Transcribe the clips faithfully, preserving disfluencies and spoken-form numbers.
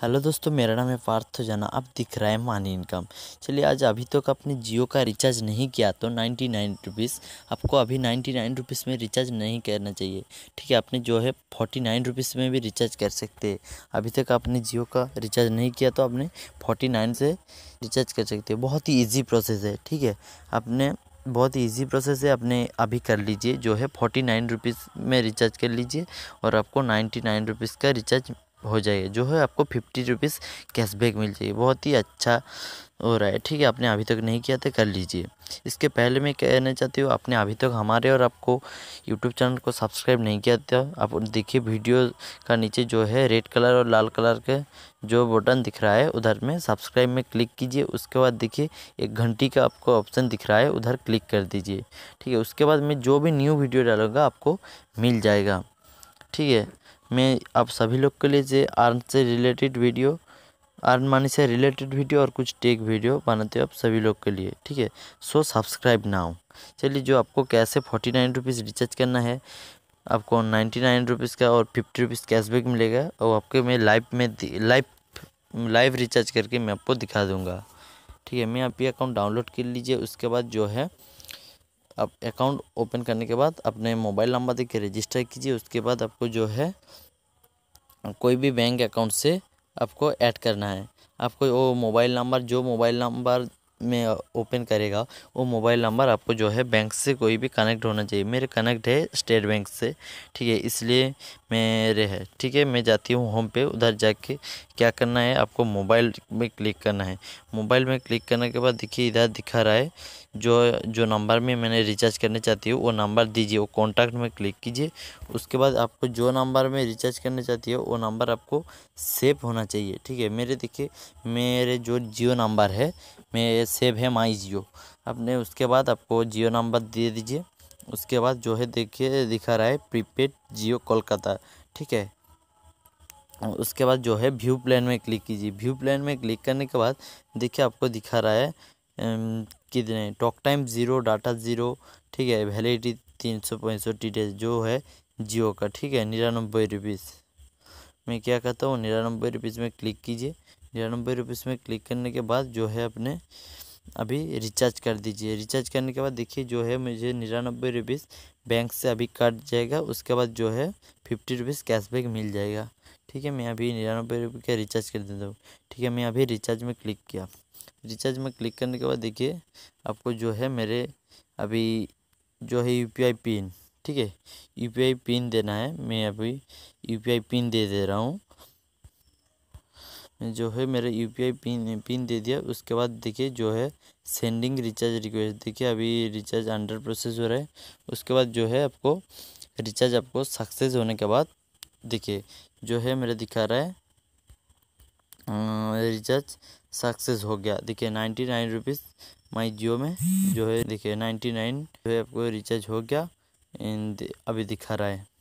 Hello दोस्तों, मेरा नाम है पार्थ जना। आप दिख रहा है मानी इनकम। चलिए, आज अभी तक तो आपने जियो का रिचार्ज नहीं किया तो नाइन्टी नाइन रुपीज़ आपको अभी नाइन्टी नाइन रुपीज़ में रिचार्ज नहीं करना चाहिए। ठीक है, आपने जो है फोर्टी नाइन रुपीज़ में भी रिचार्ज कर सकते हैं। अभी तक आपने जियो का रिचार्ज नहीं किया तो आपने फोर्टी नाइन से रिचार्ज कर सकते हैं। बहुत ही ईजी प्रोसेस है। ठीक है, आपने बहुत ही ईजी प्रोसेस है। आपने अभी कर लीजिए, जो है फोर्टी नाइन रुपीज़ में रिचार्ज कर लीजिए और आपको नाइन्टी नाइन रुपीज़ का रिचार्ज हो जाएगा। जो है आपको फिफ्टी रुपीज़ कैशबैक मिल जाएगी। बहुत ही अच्छा हो रहा है। ठीक है, आपने अभी तक नहीं किया तो कर लीजिए। इसके पहले मैं कहना चाहती हूँ, आपने अभी तक हमारे और आपको यूट्यूब चैनल को सब्सक्राइब नहीं किया था, आप देखिए वीडियो का नीचे जो है रेड कलर और लाल कलर के जो बटन दिख रहा है उधर में सब्सक्राइब में क्लिक कीजिए। उसके बाद देखिए एक घंटी का आपको ऑप्शन दिख रहा है, उधर क्लिक कर दीजिए। ठीक है, उसके बाद मैं जो भी न्यू वीडियो डालूँगा आपको मिल जाएगा। ठीक है, मैं आप सभी लोग के लिए जे अर्न से रिलेटेड वीडियो, अर्न मनी से रिलेटेड वीडियो और कुछ टेक वीडियो बनाते हो आप सभी लोग के लिए। ठीक है, सो सब्सक्राइब नाउ। चलिए, जो आपको कैसे फोर्टी नाइन रुपीज़ रिचार्ज करना है, आपको नाइन्टी नाइन रुपीज़ का और फिफ्टी रुपीज़ कैशबैक मिलेगा और आपके मैं लाइव में लाइव लाइव रिचार्ज करके मैं आपको दिखा दूँगा। ठीक है, मैं आप ये अकाउंट डाउनलोड कर लीजिए। उसके बाद जो है आप अकाउंट ओपन करने के बाद अपने मोबाइल नंबर देके रजिस्टर कीजिए। उसके बाद आपको जो है कोई भी बैंक अकाउंट से आपको ऐड करना है। आपको वो मोबाइल नंबर, जो मोबाइल नंबर में ओपन करेगा वो मोबाइल नंबर आपको जो है बैंक से कोई भी कनेक्ट होना चाहिए। मेरे कनेक्ट है स्टेट बैंक से। ठीक है, इसलिए मेरे है। ठीक है, मैं जाती हूँ होम पे। उधर जाके क्या करना है, आपको मोबाइल में क्लिक करना है। मोबाइल में क्लिक करने के बाद देखिए इधर दिखा रहा है जो जो नंबर में मैंने रिचार्ज करना चाहती हूँ वो नंबर दीजिए, वो कॉन्टैक्ट में क्लिक कीजिए। उसके बाद आपको जो नंबर में रिचार्ज करना चाहती है वो नंबर आपको सेव होना चाहिए। ठीक है, मेरे देखिए मेरे जो जियो नंबर है मैं सेव है माई जियो। आपने उसके बाद आपको जियो नंबर दे दीजिए। उसके बाद जो है देखिए दिखा रहा है प्रीपेड जियो कोलकाता। ठीक है, उसके बाद जो है व्यू प्लान में क्लिक कीजिए। व्यू प्लान में क्लिक करने के बाद देखिए आपको दिखा रहा है कितने talk time zero, data zero. ठीक है, वैलिडिटी तीन सौ पैंसठ डेज जो है जियो का। ठीक है, निन्यानवे रुपीज़। मैं क्या कहता हूँ, निन्यानवे रुपीज़ में क्लिक कीजिए। निन्यानवे रुपीज़ में क्लिक करने के बाद जो है अपने अभी रिचार्ज कर दीजिए। रिचार्ज करने के बाद देखिए जो है मुझे निन्यानवे रुपीज़ बैंक से अभी कट जाएगा। उसके बाद जो है फिफ्टी रुपीज़ कैशबैक मिल जाएगा। ठीक है, मैं अभी निन्यानवे रुपये का रिचार्ज कर देता हूँ। ठीक है, मैं अभी रिचार्ज में क्लिक किया। रिचार्ज में क्लिक करने के बाद देखिए आपको जो है मेरे अभी जो है यू पी आई पिन, ठीक है, यू पी आई पिन देना है। मैं अभी यू पी आई पिन दे दे रहा हूँ। जो है मेरे U P I pin pin दे दिया। उसके बाद देखिए जो है सेंडिंग रिचार्ज रिक्वेस्ट, देखिए अभी रिचार्ज अंडर प्रोसेस हो रहा है। उसके बाद जो है आपको रिचार्ज आपको सक्सेस होने के बाद देखिए जो है मेरे दिखा रहा है रिचार्ज सक्सेस हो गया। देखिए ninety nine rupees my Jio में जो है देखिए नाइन्टी नाइन जो है आपको रिचार्ज हो गया। एंड अभी दिखा रहा है।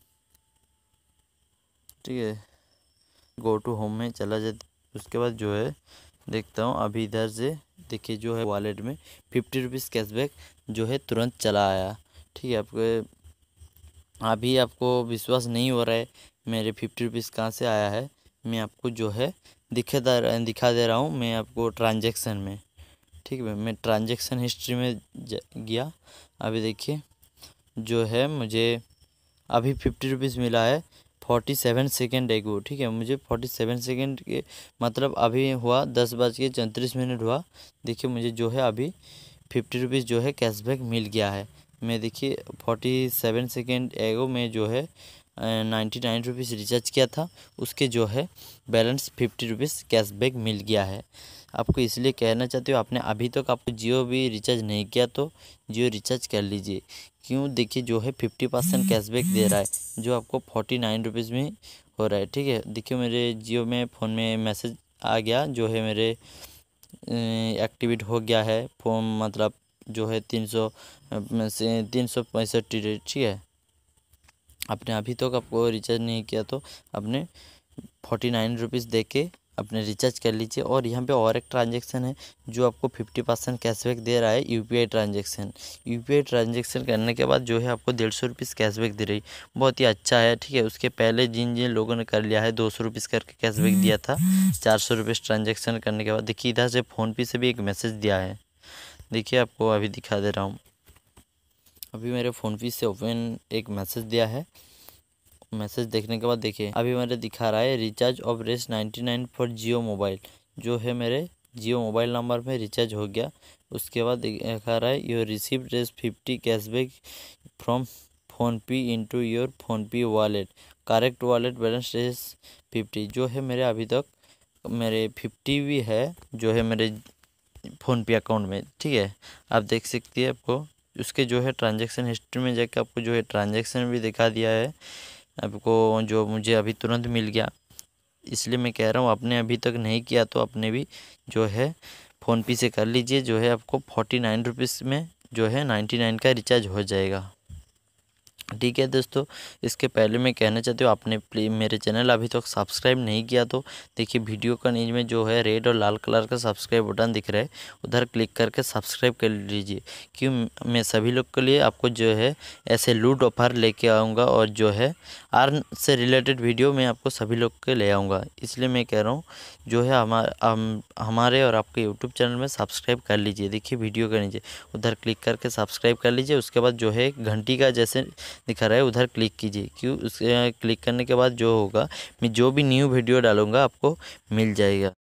ठीक है, गो टू होम में चला जाता। उसके बाद जो है देखता हूँ अभी इधर से देखिए जो है वॉलेट में फिफ्टी रुपीज़ कैशबैक जो है तुरंत चला आया। ठीक है, आपको अभी आपको विश्वास नहीं हो रहा है मेरे फिफ्टी रुपीज़ कहाँ से आया है। मैं आपको जो है दिखा दिखा दे रहा हूँ मैं आपको ट्रांजैक्शन में। ठीक है, मैं ट्रांजैक्शन हिस्ट्री में गया। अभी देखिए जो है मुझे अभी फिफ्टी रुपीज़ मिला है फोर्टी सेवन सेकेंड एगो। ठीक है, मुझे फोर्टी सेवन सेकेंड के मतलब अभी हुआ दस बज के चौंतीस मिनट हुआ। देखिए मुझे जो है अभी फिफ्टी रुपीज़ जो है कैशबैक मिल गया है। मैं देखिए फोर्टी सेवन सेकेंड एगो में जो है नाइन्टी नाइन रुपीज़ रिचार्ज किया था, उसके जो है बैलेंस फिफ्टी रुपीज़ कैशबैक मिल गया है। आपको इसलिए कहना चाहती हूँ, आपने अभी तक आपको जियो भी रिचार्ज नहीं किया तो जियो रिचार्ज कर लीजिए। क्यों, देखिए जो है फिफ्टी परसेंट कैशबैक दे रहा है जो आपको फोर्टी नाइन रुपीज़ में हो रहा है। ठीक है, देखिए मेरे जियो में फ़ोन में मैसेज आ गया जो है मेरे एक्टिवेट हो गया है फोन, मतलब जो है तीन सौ से तीन सौ पैंसठ। ठीक है, आपने अभी तक आपको रिचार्ज नहीं किया तो आपने फोर्टी नाइन रुपीज़ दे के अपने रिचार्ज कर लीजिए। और यहाँ पे और एक ट्रांजेक्शन है जो आपको फिफ्टी परसेंट कैशबैक दे रहा है, यूपीआई ट्रांजेक्शन। यूपीआई ट्रांजेक्शन करने के बाद जो है आपको डेढ़ सौ रुपीज़ कैशबैक दे रही, बहुत ही अच्छा है, ठीक है। उसके पहले जिन जिन लोगों ने कर लिया है दो सौ रुपीज़ करके कैशबैक दिया था, चार सौ रुपीज़ ट्रांजेक्शन करने के बाद, देखिए इधर से फ़ोनपे से भी एक मैसेज दिया है, देखिए आपको अभी दिखा दे रहा हूँ। अभी मेरे फ़ोनपे से ओपन एक मैसेज दिया है। मैसेज देखने के बाद देखिए अभी मेरे दिखा रहा है recharge of Rs ninety nine for Jio mobile, जो है मेरे जियो मोबाइल नंबर में रिचार्ज हो गया। उसके बाद दिखा रहा है your receive Rs fifty cashback from PhonePe into your PhonePe wallet, correct wallet balance Rs fifty, जो है मेरे अभी तक मेरे फिफ्टी भी है जो है मेरे फ़ोनपे अकाउंट में, ठीक है। आप देख सकती है आपको उसके जो है ट्रांजेक्शन हिस्ट्री में जाकर आपको जो है ट्रांजेक्शन भी दिखा दिया है आपको, जो मुझे अभी तुरंत मिल गया। इसलिए मैं कह रहा हूँ आपने अभी तक नहीं किया तो अपने भी जो है फ़ोनपे से कर लीजिए, जो है आपको फोर्टी नाइन रुपीज़ में जो है नाइन्टी नाइन का रिचार्ज हो जाएगा, ठीक है दोस्तों। इसके पहले मैं कहना चाहती हूँ आपने प्लीज मेरे चैनल अभी तक सब्सक्राइब नहीं किया तो देखिए वीडियो का नीचे में जो है रेड और लाल कलर का सब्सक्राइब बटन दिख रहा है, उधर क्लिक करके सब्सक्राइब कर लीजिए। क्यों मैं सभी लोग के लिए आपको जो है ऐसे लूट ऑफर लेके आऊँगा और जो है अर्न से रिलेटेड वीडियो मैं आपको सभी लोग के ले आऊँगा। इसलिए मैं कह रहा हूँ जो है हमारे हम, हमारे और आपके यूट्यूब चैनल में सब्सक्राइब कर लीजिए। देखिए वीडियो के नीचे उधर क्लिक करके सब्सक्राइब कर लीजिए। उसके बाद जो है घंटी का जैसे दिखा रहा है उधर क्लिक कीजिए, क्यों उसके क्लिक करने के बाद जो होगा मैं जो भी न्यू वीडियो डालूंगा आपको मिल जाएगा।